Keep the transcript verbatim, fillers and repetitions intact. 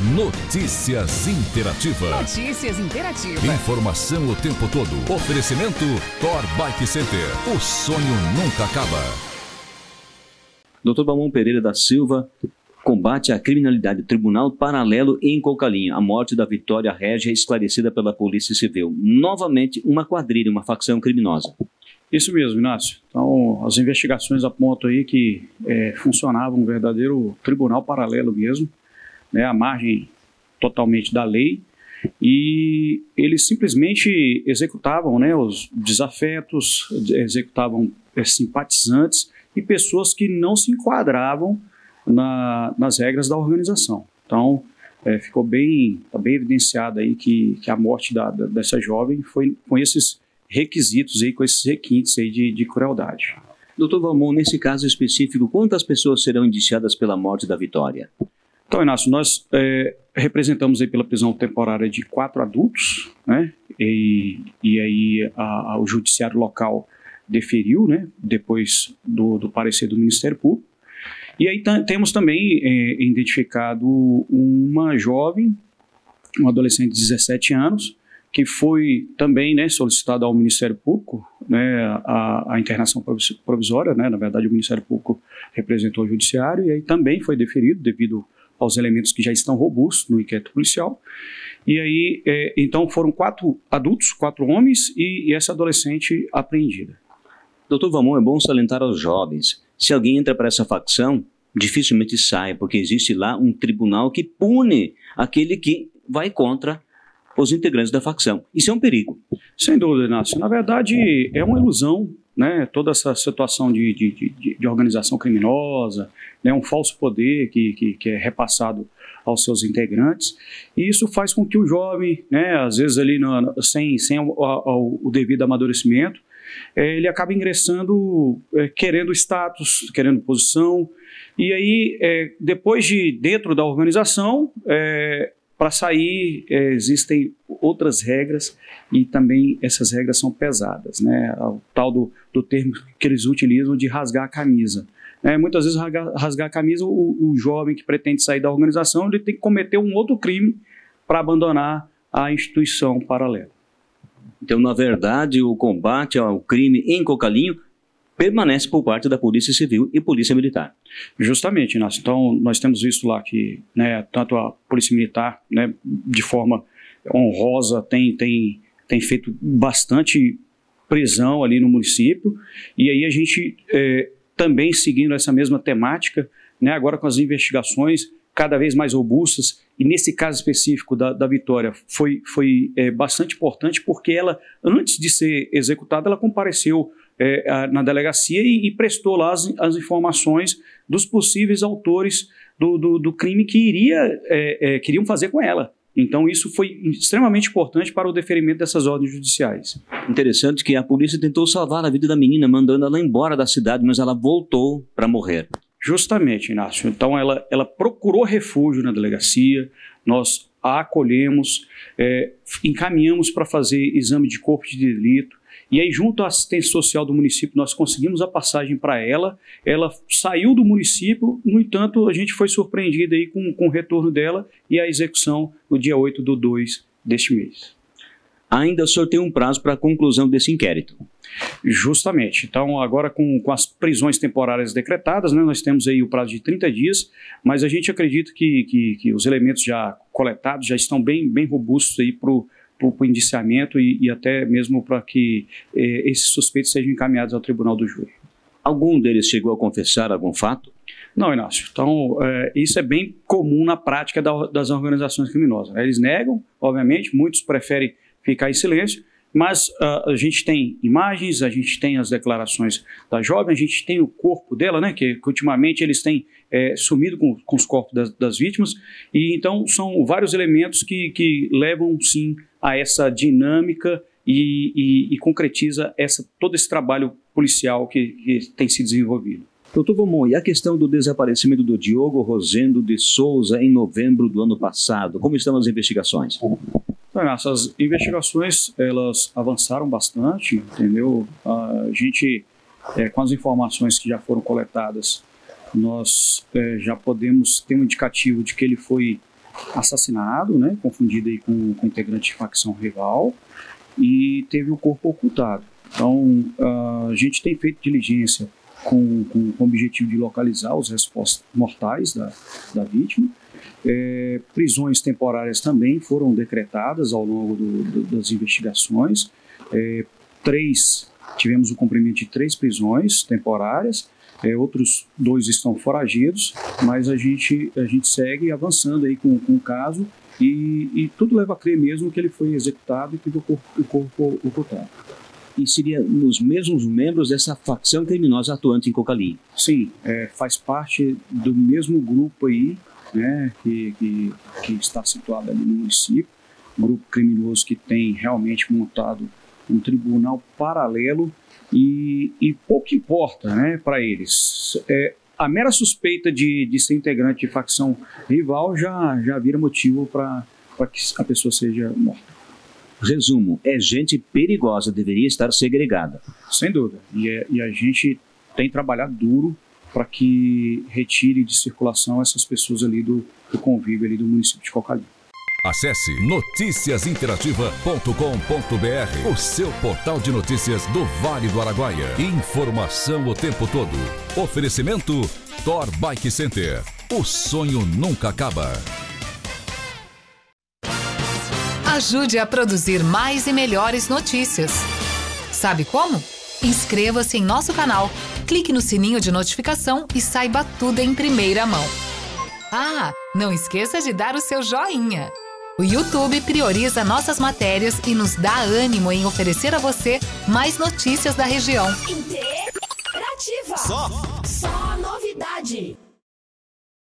Notícias Interativa. Notícias Interativa. Informação o tempo todo. Oferecimento Thor Bike Center. O sonho nunca acaba. doutor Valmon Pereira da Silva, combate à criminalidade, tribunal paralelo em Cocalinha. A morte da Vitória Régia é esclarecida pela Polícia Civil. Novamente, uma quadrilha, uma facção criminosa. Isso mesmo, Inácio. Então, as investigações apontam aí que é, funcionava um verdadeiro tribunal paralelo mesmo, né, à margem totalmente da lei, e eles simplesmente executavam, né, os desafetos, executavam é, simpatizantes e pessoas que não se enquadravam na, nas regras da organização. Então, é, ficou bem, tá bem evidenciado aí que, que a morte da, da, dessa jovem foi com esses requisitos aí, com esses requintes aí de, de crueldade. doutor Valmon, nesse caso específico, quantas pessoas serão indiciadas pela morte da Vitória? Então, Inácio, nós é, representamos aí pela prisão temporária de quatro adultos, né, e, e aí a, a, o judiciário local deferiu, né, depois do, do parecer do Ministério Público, e aí temos também é, identificado uma jovem, um adolescente de dezessete anos, que foi também, né, solicitado ao Ministério Público, né, a, a internação provisória, né, na verdade o Ministério Público representou o Judiciário, e aí também foi deferido devido aos elementos que já estão robustos no inquérito policial. E aí, é, então foram quatro adultos, quatro homens e, e essa adolescente apreendida. doutor Valmon, é bom salientar aos jovens, se alguém entra para essa facção, dificilmente sai, porque existe lá um tribunal que pune aquele que vai contra os integrantes da facção. Isso é um perigo. Sem dúvida, Inácio. Na verdade, é uma ilusão, né? Toda essa situação de, de, de, de organização criminosa, né? Um falso poder que, que, que é repassado aos seus integrantes, e isso faz com que o jovem, né, às vezes ali no, sem, sem o, o, o devido amadurecimento, é, ele acaba ingressando é, querendo status, querendo posição, e aí é, depois de dentro da organização, é, para sair, é, existem outras regras e também essas regras são pesadas, né? O tal do, do termo que eles utilizam de rasgar a camisa. É, muitas vezes, rasgar, rasgar a camisa, o, o jovem que pretende sair da organização, ele tem que cometer um outro crime para abandonar a instituição paralela. Então, na verdade, o combate ao crime em Cocalinho permanece por parte da Polícia Civil e Polícia Militar. Justamente, Inácio. Então, nós temos visto lá que, né, tanto a Polícia Militar, né, de forma honrosa, tem, tem, tem feito bastante prisão ali no município, e aí a gente é, também seguindo essa mesma temática, né, agora com as investigações cada vez mais robustas, e nesse caso específico da, da Vitória foi, foi é, bastante importante, porque ela, antes de ser executada, ela compareceu É, a, na delegacia e, e prestou lá as, as informações dos possíveis autores do, do, do crime que iria, é, é, queriam fazer com ela. Então isso foi extremamente importante para o deferimento dessas ordens judiciais. Interessante que a polícia tentou salvar a vida da menina, mandando ela embora da cidade, mas ela voltou para morrer. Justamente, Inácio. Então ela, ela procurou refúgio na delegacia, nós a acolhemos, é, encaminhamos para fazer exame de corpo de delito. E aí, junto à assistência social do município, nós conseguimos a passagem para ela, ela saiu do município, no entanto, a gente foi surpreendido aí com, com o retorno dela e a execução no dia oito do dois deste mês. Ainda o senhor tem um prazo para a conclusão desse inquérito. Justamente. Então, agora com, com as prisões temporárias decretadas, né, nós temos aí o prazo de trinta dias, mas a gente acredita que, que, que os elementos já coletados já estão bem, bem robustos aí para o para o indiciamento e, e até mesmo para que eh, esses suspeitos sejam encaminhados ao tribunal do júri. Algum deles chegou a confessar algum fato? Não, Inácio. Então, eh, isso é bem comum na prática da, das organizações criminosas, né? Eles negam, obviamente, muitos preferem ficar em silêncio, mas uh, a gente tem imagens, a gente tem as declarações da jovem, a gente tem o corpo dela, né, que, que ultimamente eles têm é, sumido com, com os corpos das, das vítimas, e então são vários elementos que, que levam, sim, a essa dinâmica e, e, e concretiza essa, todo esse trabalho policial que, que tem se desenvolvido. doutor Valmon, e a questão do desaparecimento do Diogo Rosendo de Souza em novembro do ano passado, como estão as investigações? Então, essas investigações, elas avançaram bastante, entendeu? A gente, é, com as informações que já foram coletadas, nós é, já podemos ter um indicativo de que ele foi assassinado, né, confundido aí com, com integrante de facção rival, e teve o corpo ocultado. Então, a gente tem feito diligência com, com, com o objetivo de localizar os restos mortais da, da vítima. É, prisões temporárias também foram decretadas ao longo do, do, das investigações. É, três, tivemos o cumprimento de três prisões temporárias, é, outros dois estão foragidos, mas a gente, a gente segue avançando aí com, com o caso e, e tudo leva a crer mesmo que ele foi executado e teve o corpo, o corpo ocultado. E seria nos mesmos membros dessa facção criminosa atuante em Cocali? Sim, é, faz parte do mesmo grupo aí, né, que, que, que está situado ali no município, um grupo criminoso que tem realmente montado um tribunal paralelo e, e pouco importa, né, para eles. É, a mera suspeita de, de ser integrante de facção rival já, já vira motivo para que a pessoa seja morta. Resumo, é gente perigosa, deveria estar segregada. Sem dúvida, e, é, e a gente tem trabalhado duro para que retire de circulação essas pessoas ali do, do convívio ali do município de Cocali. Acesse noticias interativa ponto com ponto br, o seu portal de notícias do Vale do Araguaia. Informação o tempo todo. Oferecimento Thor Bike Center. O sonho nunca acaba. Ajude a produzir mais e melhores notícias. Sabe como? Inscreva-se em nosso canal, clique no sininho de notificação e saiba tudo em primeira mão. Ah, não esqueça de dar o seu joinha. O YouTube prioriza nossas matérias e nos dá ânimo em oferecer a você mais notícias da região. Interativa. Só, só novidade.